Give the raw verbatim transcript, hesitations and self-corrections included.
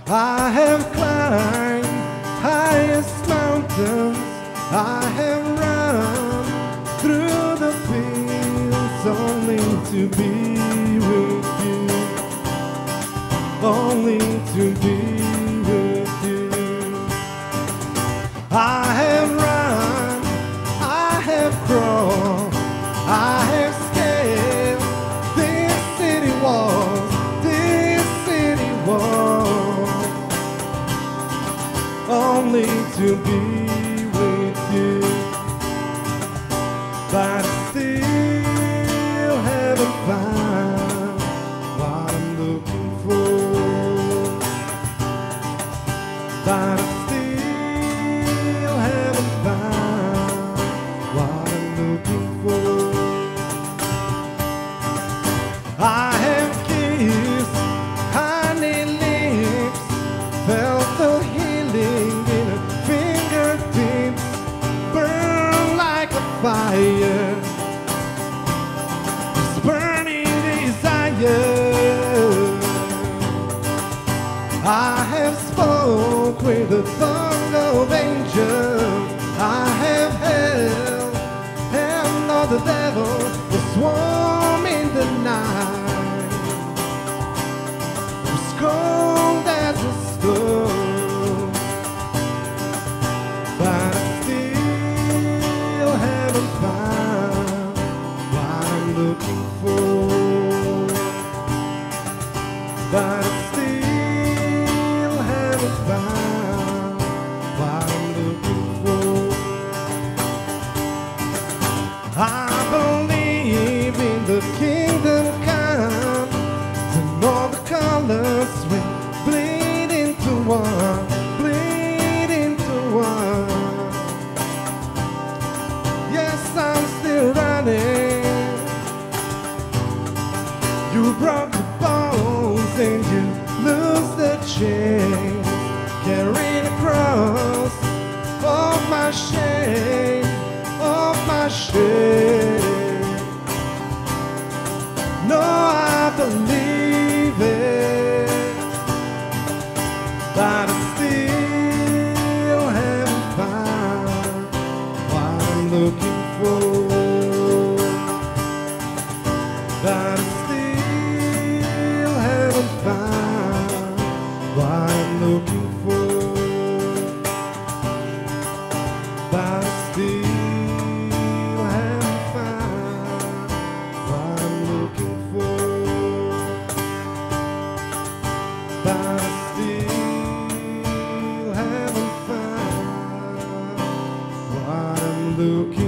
I have climbed highest mountains, I have run through the fields only to be with you, only to be with you. I have run, I have crawled, I have scaled these city walls, these city walls, only to be with you. But I still haven't found what I'm looking for. But I still haven't found what I'm looking for. I have kissed honey lips, felt the healing in her fingertips, burn like a fire, this burning desire. I have spoke with the tongue of angels, I have held, held all the devil, the swarm in the night, was cold as a stone. But I still haven't found what I'm looking for. But I still haven't found what I'm looking for. I believe in the kingdom come, and all the colors will bleed into one, bleed into one. Yes, I'm still running. You broke the bones and you lose the chains, carrying a cross of my shame, of my shame. No, I believe it, but I still haven't found what I'm looking for. But I still haven't found what I'm looking for. But I still haven't found what I'm looking for. But I still haven't found what I'm looking for.